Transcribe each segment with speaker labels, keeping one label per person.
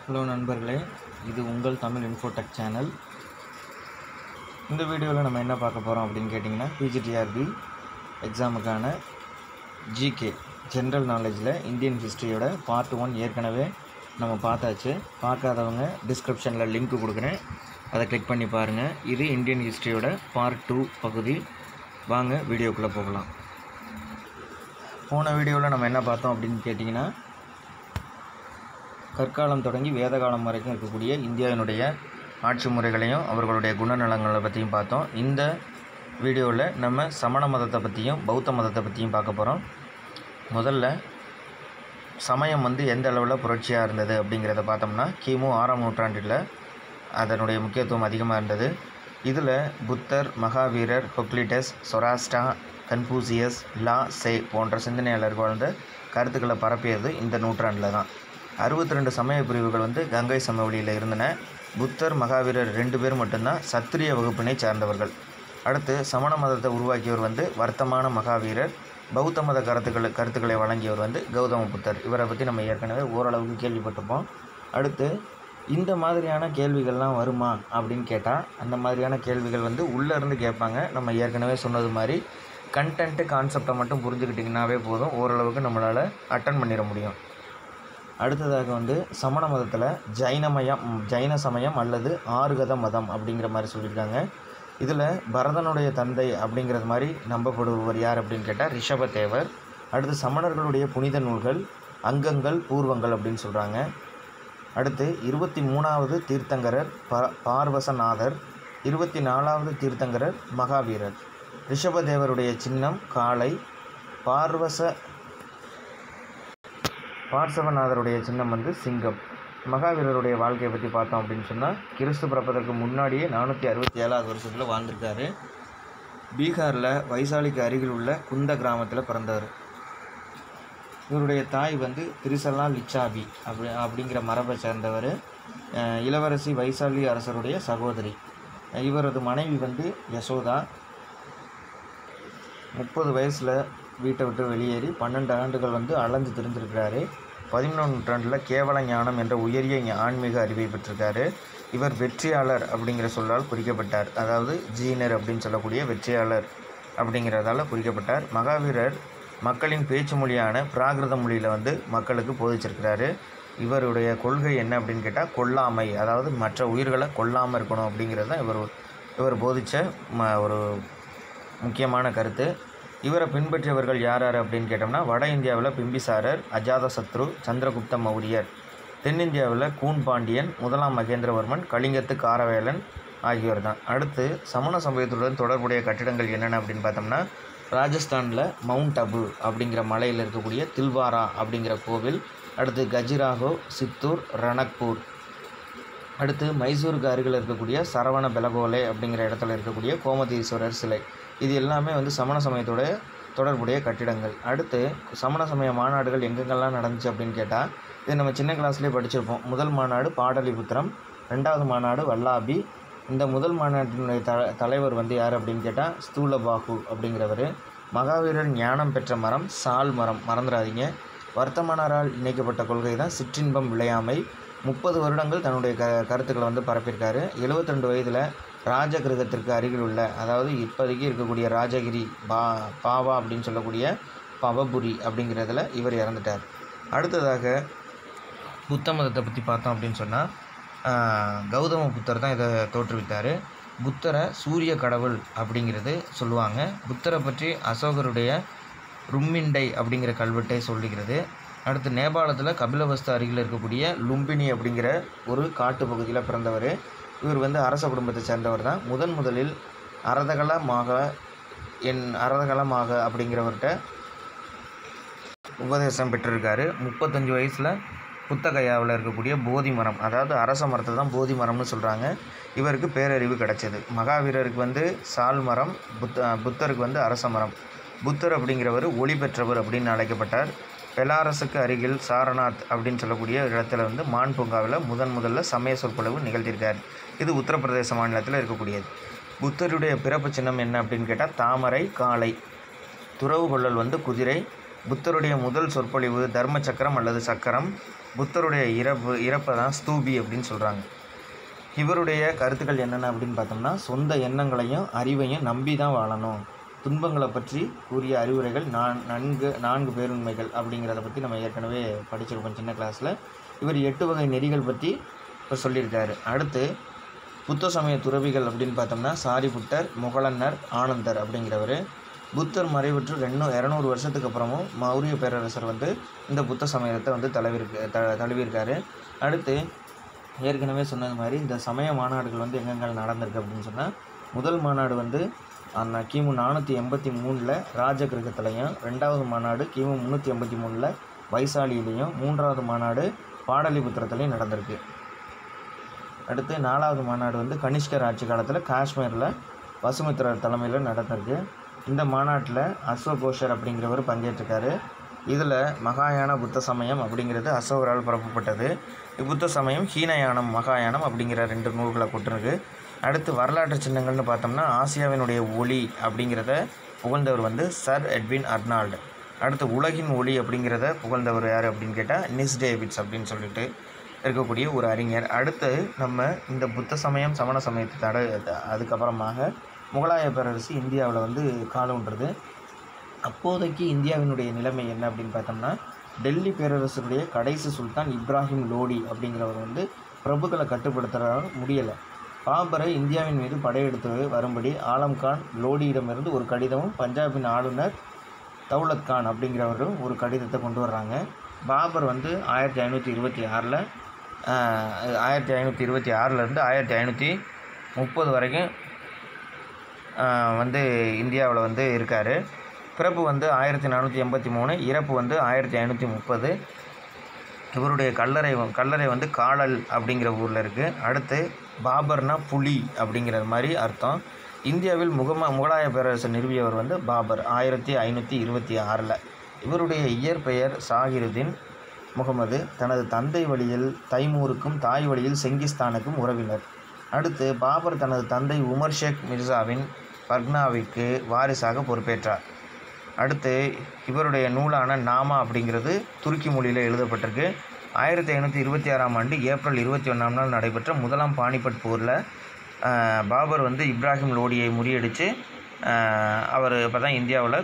Speaker 1: Hello நண்பர்களே, இது உங்கள் தமிழ் இன்ஃபோடெக் சேனல். இந்த வீடியோவில் நம்ம என்ன பார்க்க போகிறோம் அப்படின்னு கேட்டிங்கன்னா, பிஜிடிஆர்பி எக்ஸாமுக்கான ஜிகே ஜென்ரல் நாலேஜில் இந்தியன் ஹிஸ்ட்ரியோட பார்ட் 1 ஏற்கனவே நம்ம பார்த்தாச்சு. பார்க்காதவங்க டிஸ்கிரிப்ஷனில் லிங்க் கொடுக்குறேன், அதை கிளிக் பண்ணி பாருங்கள். இது இந்தியன் ஹிஸ்ட்ரியோட பார்ட் 2 பகுதி. வாங்க வீடியோக்குள்ளே போகலாம். போன வீடியோவில் நம்ம என்ன பார்த்தோம் அப்படின்னு கேட்டிங்கன்னா, கற்காலம் தொடங்கி வேத காலம் வரைக்கும் இருக்கக்கூடிய இந்தியாவினுடைய ஆட்சி முறைகளையும் அவர்களுடைய குணநலங்களை பற்றியும் பார்த்தோம். இந்த வீடியோவில் நம்ம சமண மதத்தை பற்றியும் பௌத்த மதத்தை பற்றியும் பார்க்க போகிறோம். முதல்ல சமயம் எந்த அளவில் புரட்சியாக இருந்தது அப்படிங்கிறத பார்த்தோம்னா, கிமு 6ஆம் நூற்றாண்டில் அதனுடைய முக்கியத்துவம் அதிகமாக இருந்தது. இதில் புத்தர், மகாவீரர், ஹொக்லிட்டஸ், சொராஸ்டா, கன்பூசியஸ், லா சே போன்ற சிந்தனையாளர்கள் வாழ்ந்த கருத்துக்களை பரப்பியது இந்த நூற்றாண்டில் தான். 62 சமய பிரிவுகள் கங்கை சமவெளியில் இருந்தன. புத்தர், மகாவீரர் 2 பேர் மட்டும்தான் சத்திரிய வகுப்பினை சார்ந்தவர்கள். அடுத்து சமண மதத்தை உருவாக்கியவர் வர்த்தமான மகாவீரர். பௌத்த மத கருத்துக்களை வழங்கியவர் கௌதம புத்தர். இவரை பற்றி நம்ம ஏற்கனவே ஓரளவுக்கு கேள்விப்பட்டிருப்போம். அடுத்து இந்த மாதிரியான கேள்விகள்லாம் வருமா அப்படின்னு கேட்டால், அந்த மாதிரியான கேள்விகள் உள்ளேருந்து கேட்பாங்க. நம்ம ஏற்கனவே சொன்னது மாதிரி கண்டென்ட்டு கான்செப்டை மட்டும் புரிஞ்சுக்கிட்டிங்கனாவே போதும், ஓரளவுக்கு நம்மளால் அட்டன் பண்ணிட முடியும். அடுத்ததாக சமண மதத்தில் ஜைன சமயம் அல்லது ஆறுகத மதம் அப்படிங்கிற மாதிரி சொல்லியிருக்காங்க. இதில் பரதனுடைய தந்தை அப்படிங்கிறது மாதிரி நம்பப்படுபவர் யார் அப்படின்னு கேட்டால் ரிஷபதேவர். அடுத்து சமணர்களுடைய புனித நூல்கள், அங்கங்கள், பூர்வங்கள் அப்படின்னு சொல்கிறாங்க. அடுத்து 23வது தீர்த்தங்கரர் பார்வசநாதர், 24வது தீர்த்தங்கரர் மகாவீரர். ரிஷபதேவருடைய சின்னம் காளை, பார்சவநாதருடைய சின்னம் சிங்கம். மகாவீரருடைய வாழ்க்கையை பற்றி பார்த்தோம் அப்படின்னு சொன்னால், கிறிஸ்து பிறப்பதற்கு முன்னாடியே 467வது வருஷத்தில் வாழ்ந்திருக்காரு. பீகாரில் வைசாலிக்கு அருகில் உள்ள குந்த கிராமத்தில் பிறந்தவர். இவருடைய தாய் திரிசலா லிச்சாபி அப்படிங்கிற மரபை சேர்ந்தவர். இளவரசி வைசாலி அரசருடைய சகோதரி. இவரது மனைவி யசோதா. 30 வயசில் வீட்டை விட்டு வெளியேறி 12 ஆண்டுகள் அலைஞ்சு திரிஞ்சிருக்கிறாரு. 11ஆம் நூற்றாண்டில் கேவல ஞானம் என்ற உயரிய ஆன்மீக அறிவை பெற்றிருக்காரு. இவர் வெற்றியாளர் அப்படிங்கிற சொல்லால் குறிக்கப்பட்டார். அதாவது ஜீனர் அப்படின்னு சொல்லக்கூடிய வெற்றியாளர் அப்படிங்கிறதால குறிக்கப்பட்டார். மகாவீரர் மக்களின் பேச்சு மொழியான பிராகிருத மொழியில் மக்களுக்கு போதிச்சிருக்கிறாரு. இவருடைய கொள்கை என்ன அப்படின்னு கேட்டால், கொல்லாமை, அதாவது மற்ற உயிர்களை கொல்லாமல் இருக்கணும் அப்படிங்கிறது தான் இவர் போதித்த ஒரு முக்கியமான கருத்து. இவரை பின்பற்றியவர்கள் யார் அப்படின்னு கேட்டோம்னா, வட இந்தியாவில் பிம்பிசாரர், அஜாதசத்ரு, சந்திரகுப்த மௌரியர். தென்னிந்தியாவில் கூன் பாண்டியன், 1ஆம் மகேந்திரவர்மன், கலிங்கத்து காரவேலன் ஆகியோர் தான். அடுத்து சமண சமயத்துடன் தொடர்புடைய கட்டிடங்கள் என்னென்ன அப்படின்னு பார்த்தோம்னா, ராஜஸ்தானில் மவுண்ட் அபு அப்படிங்கிற மலையில் இருக்கக்கூடிய தில்வாரா அப்படிங்கிற கோவில். அடுத்து கஜிராஹோ, சித்தூர், ரணக்பூர். அடுத்து மைசூருக்கு அருகில் இருக்கக்கூடிய சரவண பெலகோலே அப்படிங்கிற இடத்துல இருக்கக்கூடிய கோமதீஸ்வரர் சிலை. இது எல்லாமே சமண சமயத்தோட தொடர்புடைய கட்டிடங்கள். அடுத்து சமண சமய மாநாடுகள் எங்கெங்கெல்லாம் நடந்துச்சு அப்படின்னு கேட்டால், இது நம்ம சின்ன கிளாஸ்லேயே படிச்சிருப்போம். முதல் மாநாடு பாடலிபுத்திரம், 2வது மாநாடு வல்லாபி. இந்த முதல் மாநாட்டினுடைய தலைவர் யார் அப்படின்னு கேட்டால் ஸ்தூலபாகு அப்படிங்கிறவர். மகாவீரர் ஞானம் பெற்ற மரம் சால் மரம், மறந்துடாதீங்க. வர்த்தமானரால் இணைக்கப்பட்ட கொள்கை தான் சிற்றின்பம் விளையாமை. 30 வருடங்கள் தன்னுடைய கருத்துக்களை பரப்பியிருக்காரு. 72 வயதில் ராஜகிருகத்திற்கு அருகில் உள்ள, அதாவது இப்போதைக்கு இருக்கக்கூடிய ராஜகிரி பாவா அப்படின்னு சொல்லக்கூடிய பவபுரி அப்படிங்கிறதுல இவர் இறந்துட்டார். அடுத்ததாக புத்த மதத்தை பற்றி பார்த்தோம் அப்படின்னு சொன்னால், கௌதம புத்தர் தான் இதை தோற்றுவித்தார். புத்தரை சூரிய கடவுள் அப்படிங்கிறது சொல்லுவாங்க. புத்தரை பற்றி அசோகருடைய ரும்மிண்டை அப்படிங்கிற கல்வெட்டை சொல்லுகிறது. அடுத்து நேபாளத்தில் கபிலவஸ்து அருகில் இருக்கக்கூடிய லும்பினி அப்படிங்கிற ஒரு காட்டு பகுதியில் பிறந்தவர். இவர் அரச குடும்பத்தை சேர்ந்தவர் தான். முதலில் அரதகலமாக அப்படிங்கிறவர்கிட்ட உபதேசம் பெற்றிருக்காரு. 35 வயசில் புத்தகயாவில் இருக்கக்கூடிய போதி மரம், அதாவது அரச மரத்தை தான் போதி மரம்னு சொல்கிறாங்க, இவருக்கு பேரறிவு கிடைச்சது. மகாவீரருக்கு சால் மரம், புத்தருக்கு அரச மரம். புத்தர் அப்படிங்கிறவர் ஒளி பெற்றவர் அப்படின்னு அழைக்கப்பட்டார். பெலாரஸுக்கு அருகில் சாரநாத் அப்படின்னு சொல்லக்கூடிய இடத்துல மான் பூங்காவில் முதல்ல சமய சொற்பொழிவு நிகழ்த்தியிருக்கார். இது உத்தரப்பிரதேச மாநிலத்தில் இருக்கக்கூடியது. புத்தருடைய பிறப்பு சின்னம் என்ன அப்படின்னு கேட்டால் தாமரை, காளை. துறவு கொள்ளல் குதிரை, புத்தருடைய முதல் சொற்பொழிவு தர்ம சக்கரம் அல்லது சக்கரம். புத்தருடைய இறப்பை தான் ஸ்தூபி அப்படின்னு சொல்கிறாங்க. இவருடைய கருத்துக்கள் என்னென்ன அப்படின்னு பார்த்தோம்னா, சொந்த எண்ணங்களையும் அறிவையும் நம்பி தான் வாழணும். துன்பங்களை பற்றி கூறிய அறிவுரைகள் 4 பேருண்மைகள் அப்படிங்கிறத பற்றி நம்ம ஏற்கனவே படிச்சிருப்போம் சின்ன கிளாஸில். இவர் 8 வகை நெறிகள் பற்றி இப்போ சொல்லியிருக்காரு. அடுத்து புத்த சமய துறவிகள் அப்படின்னு பார்த்தோம்னா சாரிபுத்தர், முகலன்னர், ஆனந்தர் அப்படிங்கிறவர். புத்தர் மறைவுற்று 200 வருஷத்துக்கு அப்புறமும் மௌரிய பேரரசர் வந்து இந்த புத்த சமயத்தை வந்து தழுவியிருக்காரு. அடுத்து ஏற்கனவே சொன்னது மாதிரி இந்த சமய மாநாடுகள் வந்து எங்கெங்கே நடந்திருக்கு அப்படின்னு சொன்னால், முதல் மாநாடு வந்து கிமு 483 ராஜகிருகத்திலையும், 2வது மாநாடு கிமு 383 வைசாலியிலையும், 3வது மாநாடு பாடலிபுத்திரத்துலையும் நடந்திருக்கு. அடுத்து 4வது மாநாடு வந்து கனிஷ்கர் ஆட்சி காலத்தில் காஷ்மீரில் வசுமித்திரர் தலைமையில் நடந்திருக்கு. இந்த மாநாட்டில் அஸ்வகோஷர் அப்படிங்கிறவர் பங்கேற்றிருக்காரு. இதில் மகாயான புத்த சமயம் அப்படிங்கிறது அசோகரால் பரப்பப்பட்டது. புத்த சமயம் ஹீனயானம், மகாயானம் அப்படிங்கிற 2 நூல்களை கொண்டிருக்கு. அடுத்து வரலாற்று சின்னங்கள்னு பார்த்தோம்னா ஆசியாவினுடைய ஒளி அப்படிங்கிறத புகழ்ந்தவர் வந்து சர் எட்வின் அர்னால்டு. அடுத்து உலகின் ஒளி அப்படிங்கிறத புகழ்ந்தவர் யார் அப்படின்னு கேட்டால் நிஸ் டேவிட்ஸ் அப்படின்னு சொல்லிட்டு இருக்கக்கூடிய ஒரு அறிஞர். அடுத்து நம்ம இந்த புத்த சமயம் சமண சமயத்தை அதுக்கப்புறமாக முகலாய பேரரசு இந்தியாவில் வந்து காலூன்றது. அப்போதைக்கு இந்தியாவினுடைய நிலைமை என்ன அப்படின்னு பார்த்தோம்னா, டெல்லி பேரரசருடைய கடைசி சுல்தான் இப்ராஹிம் லோடி அப்படிங்கிறவர் வந்து பிரபுக்களை கட்டுப்படுத்துகிற முடியலை. பாபரை இந்தியாவின் மீது படையெடுத்து வரும்படி ஆலம் கான் லோடியிடமிருந்து ஒரு கடிதமும், பஞ்சாபின் ஆளுநர் தௌலத் கான் அப்படிங்கிறவரும் ஒரு கடிதத்தை கொண்டு வர்றாங்க. பாபர் வந்து 1526 1526 1530 வரைக்கும் வந்து இந்தியாவில் வந்து இருக்கார். பிறப்பு வந்து 1483, இறப்பு வந்து 1530. இவருடைய கல்லறை வந்து காலல் அப்படிங்கிற ஊரில் இருக்குது. அடுத்து பாபர்னா புலி அப்படிங்கிற மாதிரி அர்த்தம். இந்தியாவில் முகலாய பேரரசை நிறுவியவர் வந்து பாபர் 1526. இவருடைய இயற்பெயர் சாகிருதீன் முகமது. தனது தந்தை வழியில் தைமூருக்கும் தாய் வழியில் செங்கிஸ்தானுக்கும் உறவினர். அடுத்து பாபர் தனது தந்தை உமர் ஷேக் மிர்சாவின் பர்க்னாவிற்கு வாரிசாக பொறுப்பேற்றார். அடுத்து இவருடைய நூலான நாமா அப்படிங்கிறது துருக்கி மொழியில் எழுதப்பட்டிருக்கு. 1526 ஏப்ரல் 21 நடைபெற்ற முதலாம் பானிபட் போரில் பாபர் வந்து இப்ராஹிம் லோடியை முறியடித்து அவர் இப்போ தான் இந்தியாவில்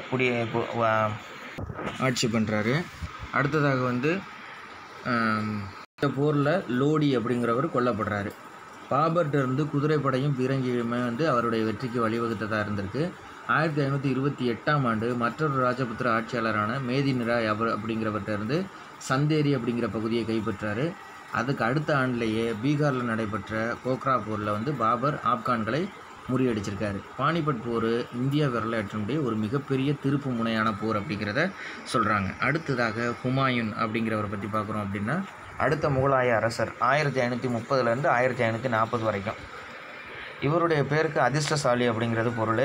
Speaker 1: ஆட்சி பண்ணுறாரு. அடுத்ததாக வந்து இந்த போரில் லோடி அப்படிங்கிறவர் கொல்லப்படுறாரு. பாபர்கிட்டருந்து குதிரைப்படையும் பீரங்கியுமே வந்து அவருடைய வெற்றிக்கு வழிவகுத்ததாக இருந்திருக்கு. 1528 மற்றொரு ராஜபுத்திர ஆட்சியாளரான மேதினிராய் அப்படிங்கிறவர்கிட்டருந்து சந்தேரி அப்படிங்கிற பகுதியை கைப்பற்றார். அதுக்கு அடுத்த ஆண்டிலேயே பீகாரில் நடைபெற்ற கோக்ரா போரில் வந்து பாபர் ஆப்கான்களை முறியடிச்சிருக்காரு. பானிபட் போர் இந்திய வரலாற்றினுடைய ஒரு மிகப்பெரிய திருப்பு முனையான போர் அப்படிங்கிறத சொல்கிறாங்க. அடுத்ததாக ஹுமாயூன் அப்படிங்கிறவரை பற்றி பார்க்குறோம் அப்படின்னா, அடுத்த முகலாய அரசர் 1530 1540 வரைக்கும். இவருடைய பேருக்கு அதிர்ஷ்டசாலி அப்படிங்கிறது பொருள்.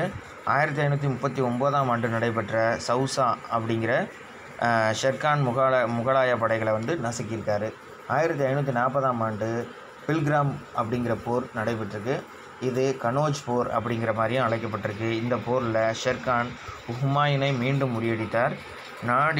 Speaker 1: 1539 நடைபெற்ற சவுசா அப்படிங்கிற ஷெர்கான் முகலாய படைகளை வந்து நசுக்கியிருக்காரு. 1540 பில்கிராம் அப்படிங்கிற போர் நடைபெற்றிருக்கு. இது கனோஜ் போர் அப்படிங்கிற மாதிரியும் அழைக்கப்பட்டிருக்கு. இந்த போரில் ஷெர்கான் ஹுமாயூனை மீண்டும் முறியடித்தார். நாட்டை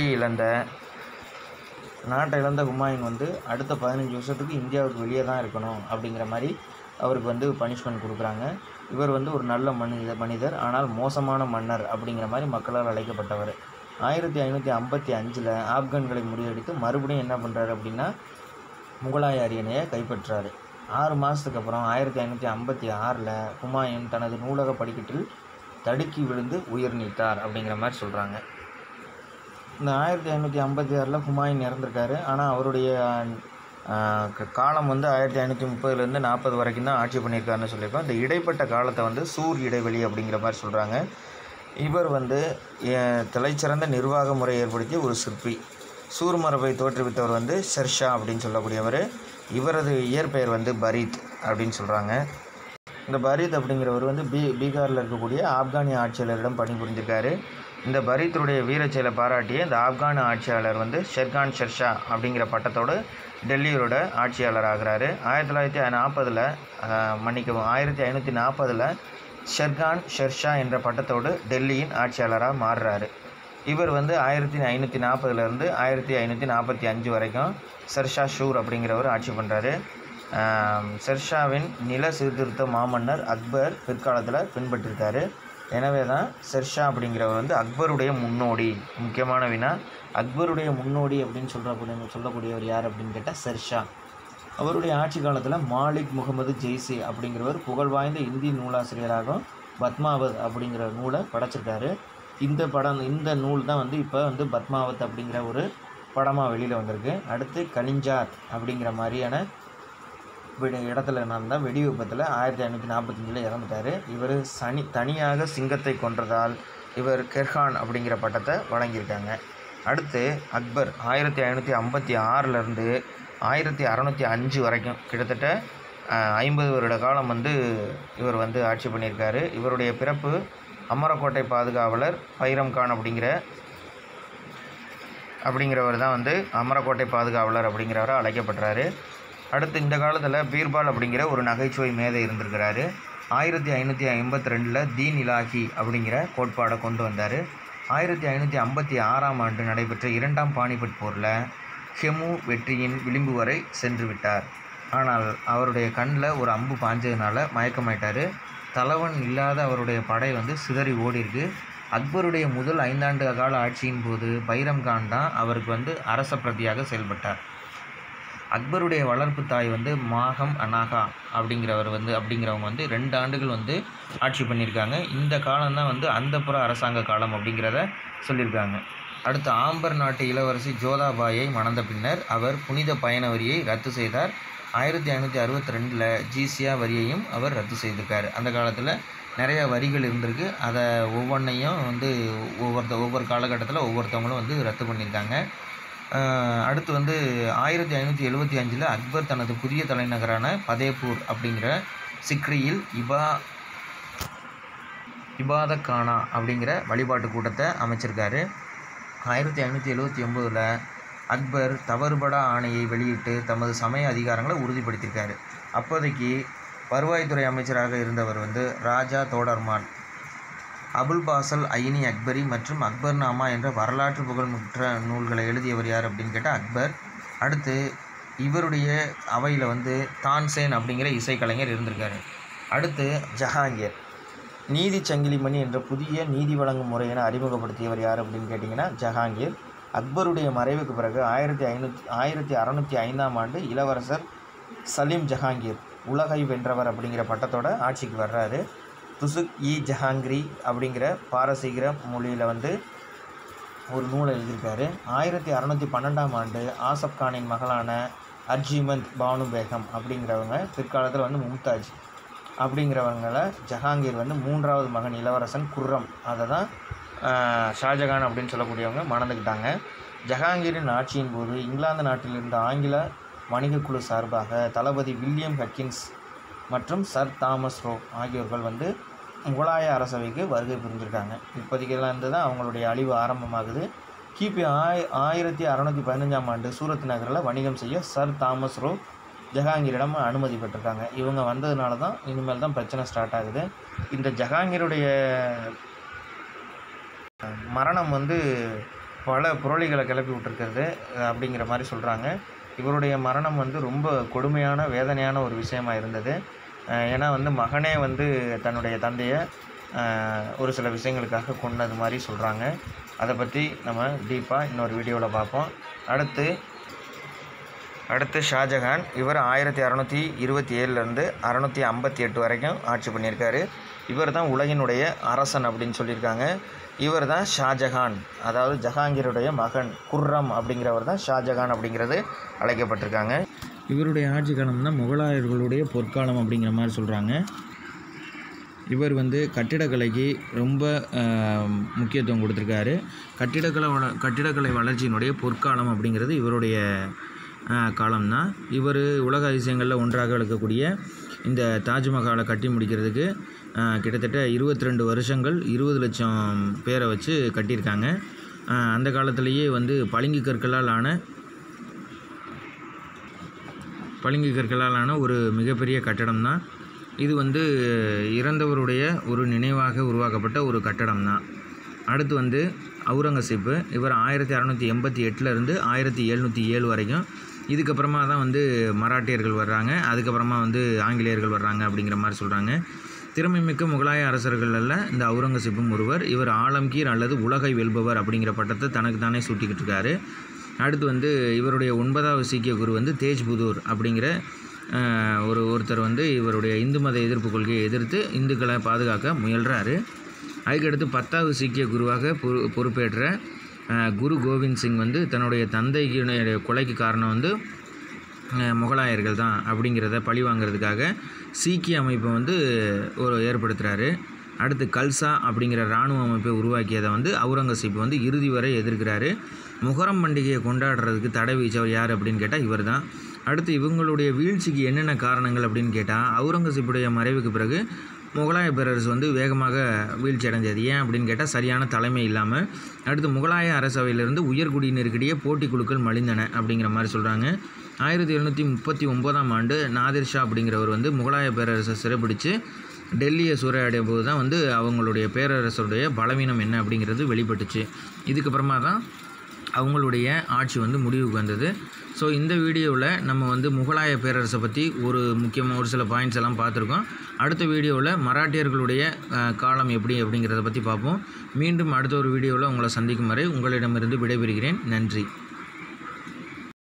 Speaker 1: இழந்த ஹுமாயூன் வந்து அடுத்த 15 வருஷத்துக்கு இந்தியாவுக்கு வெளியே தான் இருக்கணும் அப்படிங்கிற மாதிரி அவருக்கு வந்து பனிஷ்மெண்ட் கொடுக்குறாங்க. இவர் வந்து ஒரு நல்ல மனிதர், ஆனால் மோசமான மன்னர் அப்படிங்கிற மாதிரி மக்களால் அழைக்கப்பட்டவர். 1555 ஆப்கான்களை முறியடித்து மறுபடியும் என்ன பண்ணுறாரு அப்படின்னா முகலாய அரியணையை கைப்பற்றார். 6 மாதத்துக்கு அப்புறம் 1556 ஹுமாயூன் தனது நூலக படிக்கட்டில் தடுக்கி விழுந்து உயிர் நீத்தார் அப்படிங்கிற மாதிரி சொல்கிறாங்க. இந்த 1556 ஹுமாயூன் இறந்துருக்காரு. ஆனால் அவருடைய காலம் வந்து 1530 40 வரைக்கும் தான் ஆட்சி பண்ணியிருக்காருன்னு சொல்லியிருக்கோம். இந்த இடைப்பட்ட காலத்தை வந்து சூர் இடைவெளி அப்படிங்கிற மாதிரி சொல்கிறாங்க. இவர் வந்து தலைச்சிறந்த நிர்வாக முறை ஏற்படுத்திய ஒரு சிற்பி. சூர் மரபை தோற்றுவித்தவர் வந்து ஷெர்ஷா அப்படின்னு சொல்லக்கூடியவர். இவரது இயற்பெயர் வந்து பரீத் அப்படின்னு சொல்கிறாங்க. இந்த பரீத் அப்படிங்கிறவர் வந்து பீகாரில் இருக்கக்கூடிய ஆப்கானிய ஆட்சியாளரிடம் பணிபுரிஞ்சிருக்காரு. இந்த பரீத்தருடைய வீரச்செயலை பாராட்டிய இந்த ஆப்கான ஆட்சியாளர் வந்து ஷெர்கான் ஷெர்ஷா அப்படிங்கிற பட்டத்தோடு டெல்லியோட ஆட்சியாளர் ஆகிறாரு. 1540 ஷெர்கான் ஷெர்ஷா என்ற பட்டத்தோடு டெல்லியின் ஆட்சியாளராக மாறுறாரு. இவர் வந்து 1540லேருந்து 1545 வரைக்கும் ஷெர்ஷா ஷூர் அப்படிங்கிறவர் ஆட்சி பண்ணுறாரு. ஷெர்ஷாவின் நில சீர்திருத்த மாமன்னர் அக்பர் பிற்காலத்தில் பின்பற்றிருக்காரு. எனவே தான் ஷெர்ஷா அப்படிங்கிறவர் வந்து அக்பருடைய முன்னோடி. முக்கியமான வினா, அக்பருடைய முன்னோடி அப்படின்னு சொல்லக்கூடியவர் யார் அப்படின்னு கேட்டால் ஷெர்ஷா. அவருடைய ஆட்சி காலத்தில் மாலிக் முகமது ஜெய்சி அப்படிங்கிறவர் புகழ்வாய்ந்த இந்தி நூலாசிரியராகவும் பத்மாவத் அப்படிங்கிற நூலை படைச்சிருக்காரு. இந்த நூல் தான் வந்து இப்போ வந்து பத்மாவத் அப்படிங்கிற ஒரு படமாக வெளியில் வந்திருக்கு. அடுத்து கலிஞ்சார் அப்படிங்கிற மாதிரியான இடத்துல நடந்த வெடி விபத்தில் 1545 இறந்துட்டார். இவர் தனியாக சிங்கத்தை கொன்றதால் இவர் கெர்கான் அப்படிங்கிற பட்டத்தை வழங்கியிருக்காங்க. அடுத்து அக்பர் 1556லேருந்து 1605 வரைக்கும் கிட்டத்தட்ட 50 வருட காலம் வந்து இவர் வந்து ஆட்சி பண்ணியிருக்காரு. இவருடைய பிறப்பு அமரக்கோட்டை பாதுகாவலர் பைரம் கான் அப்படிங்கிறவர் தான் வந்து அமரக்கோட்டை பாதுகாவலர் அப்படிங்கிறவரை அழைக்கப்படுறாரு. அடுத்து இந்த காலத்தில் பீர்பால் அப்படிங்கிற ஒரு நகைச்சுவை மேதை இருந்திருக்கிறாரு. 1552 தீன் இலாஹி அப்படிங்கிற கோட்பாடை கொண்டு வந்தார். 1556ஆம் ஆண்டு நடைபெற்ற 2ஆம் பானிபட் போரில் ஹெமு வெற்றியின் விளிம்பு வரை சென்று விட்டார். ஆனால் அவருடைய கண்ணில் ஒரு அம்பு பாஞ்சதுனால மயக்கமாயிட்டார். தலைவன் இல்லாத அவருடைய படை வந்து சிதறி ஓடிருக்கு. அக்பருடைய முதல் 5 ஆண்டு கால ஆட்சியின் போது பைரம் கான் தான் அவருக்கு வந்து அரச பிரதியாக செயல்பட்டார். அக்பருடைய வளர்ப்பு தாய் வந்து மாகம் அனாகா அப்படிங்கிறவங்க வந்து 2 ஆண்டுகள் வந்து ஆட்சி பண்ணியிருக்காங்க. இந்த காலம்தான் வந்து அந்தப்புற அரசாங்க காலம் அப்படிங்கிறத சொல்லியிருக்காங்க. அடுத்து ஆம்பர் நாட்டு இளவரசி ஜோதாபாயை மணந்த பின்னர் அவர் புனித பயண வரியை ரத்து செய்தார். 1562 ஜீசியா வரியையும் அவர் ரத்து செய்திருக்கார். அந்த காலத்தில் நிறைய வரிகள் இருந்திருக்கு. அதை ஒவ்வொன்றையும் வந்து ஒவ்வொரு காலகட்டத்தில் ஒவ்வொருத்தவங்களும் வந்து ரத்து பண்ணியிருக்காங்க. அடுத்து வந்து 1575 அக்பர் தனது புதிய தலைநகரான பதேபூர் அப்படிங்கிற சிக்ரியில் இபாதக்கானா அப்படிங்கிற வழிபாட்டு கூட்டத்தை அமைச்சிருக்காரு. 1579 அக்பர் தவறுபடா ஆணையை வெளியிட்டு தமது சமய அதிகாரங்களை உறுதிப்படுத்தியிருக்காரு. அப்போதைக்கு வருவாய்த்துறை அமைச்சராக இருந்தவர் வந்து ராஜா தோடர்மான். அபுல் பாசல் ஐனி அக்பரி மற்றும் அக்பர்நாமா என்ற வரலாற்று புகழ்பெற்ற நூல்களை எழுதியவர் யார் அப்படின்னு கேட்டால் அக்பர். அடுத்து இவருடைய அவையில் வந்து தான்சேன் அப்படிங்கிற இசைக்கலைஞர் இருந்திருக்காரு. அடுத்து ஜஹாங்கீர். நீதி சங்கிலிமணி என்ற புதிய நீதி வழங்கும் முறையினை அறிமுகப்படுத்தியவர் யார் அப்படின்னு கேட்டிங்கன்னா ஜஹாங்கீர். அக்பருடைய மறைவுக்கு பிறகு 1605ஆம் ஆண்டு இளவரசர் சலீம் ஜஹாங்கீர் உலகை வென்றவர் அப்படிங்கிற பட்டத்தோட ஆட்சிக்கு வர்றாரு. துசுக்-இ-ஜஹாங்கிரி அப்படிங்கிற பாரசீக மொழியில் வந்து ஒரு நூலை எழுதியிருக்காரு. 1612ஆம் ஆண்டு ஆசப் கானின் மகளான அர்ஜிமந்த் பானு பேகம் அப்படிங்கிறவங்க பிற்காலத்தில் வந்து மும்தாஜ் அப்படிங்கிறவங்கள ஜஹாங்கீர் வந்து 3வது மகன் இளவரசன் குர்ரம் அதை தான் ஷாஜகான் அப்படின்னு சொல்லக்கூடியவங்க மணந்துக்கிட்டாங்க. ஜஹாங்கீரின் ஆட்சியின் போது இங்கிலாந்து நாட்டில் இருந்த ஆங்கில வணிக குழு சார்பாக தளபதி வில்லியம் ஹக்கின்ஸ் மற்றும் சர் தாமஸ் ரோ ஆகியோர்கள் வந்து முகலாய அரசவைக்கு வருகை புரிஞ்சிருக்காங்க. இப்போதைக்கெல்லாம் இருந்து தான் அவங்களுடைய அழிவு ஆரம்பமாகுது. கிபி 1615ஆம் ஆண்டு சூரத் நகரில் வணிகம் செய்ய சர் தாமஸ் ரோ ஜஹாங்கீரிடம் அனுமதி பெற்றிருக்காங்க. இவங்க வந்ததுனால தான் இனிமேல் தான் பிரச்சனை ஸ்டார்ட் ஆகுது. இந்த ஜஹாங்கீருடைய மரணம் வந்து பல புரளிகளை கிளப்பி விட்டுருக்கிறது அப்படிங்கிற மாதிரி சொல்கிறாங்க. இவருடைய மரணம் வந்து ரொம்ப கொடுமையான வேதனையான ஒரு விஷயமா இருந்தது. ஏன்னா வந்து மகனே வந்து தன்னுடைய தந்தையை ஒரு சில விஷயங்களுக்காக கொன்னது மாதிரி சொல்கிறாங்க. அதை பற்றி நம்ம டீப்பாக இன்னொரு வீடியோவில் பார்ப்போம். அடுத்து ஷாஜகான். இவர் 1627லேருந்து 658 வரைக்கும் ஆட்சி பண்ணியிருக்காரு. இவர் தான் உலகினுடைய அரசன் அப்படின்னு சொல்லியிருக்காங்க. இவர் தான் ஷாஜகான், அதாவது ஜஹாங்கீருடைய மகன் குர்ரம் அப்படிங்கிறவர் தான் ஷாஜகான் அப்படிங்கிறது அழைக்கப்பட்டிருக்காங்க. இவருடைய ஆட்சி காலம் தான் முகலாயர்களுடைய பொற்காலம் அப்படிங்கிற மாதிரி சொல்கிறாங்க. இவர் வந்து கட்டிடக்கலைக்கு ரொம்ப முக்கியத்துவம் கொடுத்துருக்காரு. கட்டிடக்கலை வளர்ச்சியினுடைய பொற்காலம் அப்படிங்கிறது இவருடைய காலம்தான். இவர் உலக அதிசயங்களில் ஒன்றாக விளக்கக்கூடிய இந்த தாஜ்மஹாலை கட்டி முடிக்கிறதுக்கு கிட்டத்தட்ட 22 வருஷங்கள் 20 லட்சம் பேரை வச்சு கட்டியிருக்காங்க. அந்த காலத்திலேயே வந்து பளிங்கு கற்களால் ஆன ஒரு மிகப்பெரிய கட்டடம் தான் இது. வந்து இறந்தவருடைய ஒரு நினைவாக உருவாக்கப்பட்ட ஒரு கட்டடம் தான். அடுத்து வந்து அவுரங்கசீப். இவர் 1688 1707 வரைக்கும். இதுக்கப்புறமா தான் வந்து மராட்டியர்கள் வர்றாங்க, அதுக்கப்புறமா வந்து ஆங்கிலேயர்கள் வர்றாங்க அப்படிங்கிற மாதிரி சொல்கிறாங்க. திறமைமிக்க முகலாய அரசர்களில் இந்த அவுரங்கசீப்பும் ஒருவர். இவர் ஆலம்கீர் அல்லது உலகை வெல்பவர் அப்படிங்கிற பட்டத்தை தனக்கு தானே சூட்டிக்கிட்டு இருக்காரு. அடுத்து வந்து இவருடைய 9வது சீக்கிய குரு வந்து தேஜ் பகதூர் அப்படிங்கிற ஒருத்தர் வந்து இவருடைய இந்து மத எதிர்ப்பு கொள்கையை எதிர்த்து இந்துக்களை பாதுகாக்க முயல்கிறாரு. அதுக்கடுத்து 10வது சீக்கிய குருவாக பொறுப்பேற்ற குரு கோவிந்த் சிங் வந்து தன்னுடைய தந்தைக்கு கொலைக்கு காரணம் வந்து முகலாயர்கள் தான் அப்படிங்கிறத பழி வாங்கிறதுக்காக சீக்கிய அமைப்பை வந்து ஏற்படுத்துகிறாரு. அடுத்து கல்சா அப்படிங்கிற இராணுவ அமைப்பை உருவாக்கியதை வந்து அவுரங்கசீப் வந்து இறுதி வரை எதிர்க்கிறாரு. முகரம் பண்டிகையை கொண்டாடுறதுக்கு தடை விதிச்சவர் யார் அப்படின்னு கேட்டால் இவர் தான். அடுத்து இவங்களுடைய வீழ்ச்சிக்கு என்னென்ன காரணங்கள் அப்படின்னு கேட்டால், அவுரங்கசீப்புடைய மறைவுக்கு பிறகு முகலாய பேரரசு வந்து வேகமாக வீழ்ச்சி அடைஞ்சது. ஏன் அப்படின்னு கேட்டால் சரியான தலைமை இல்லாமல். அடுத்து முகலாய அரசவையிலிருந்து உயர்குடியினருக்கிடையே போட்டி குழுக்கள் மலிந்தன அப்படிங்கிற மாதிரி சொல்கிறாங்க. 1739ஆம் ஆண்டு நாதிர் ஷா அப்படிங்கிறவர் வந்து முகலாய பேரரசை சிறைப்பிடித்து டெல்லியை சூறையாடிய போது தான் வந்து அவங்களுடைய பேரரசுடைய பலவீனம் என்ன அப்படிங்கிறது வெளிப்பட்டுச்சு. இதுக்கப்புறமா தான் அவங்களுடைய ஆட்சி வந்து முடிவுக்கு வந்தது. ஸோ இந்த வீடியோவில் நம்ம வந்து முகலாய பேரரசை பற்றி ஒரு சில பாயிண்ட்ஸ் எல்லாம் பார்த்துருக்கோம். அடுத்த வீடியோவில் மராட்டியர்களுடைய காலம் எப்படி அப்படிங்கிறத பற்றி பார்ப்போம். மீண்டும் அடுத்த ஒரு வீடியோவில் உங்களை சந்திக்கும் வரை உங்களிடமிருந்து விடைபெறுகிறேன். நன்றி.